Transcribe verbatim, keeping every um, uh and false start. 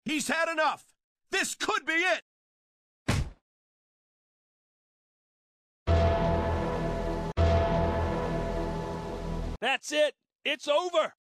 He's had enough. This could be it. That's it. It's over.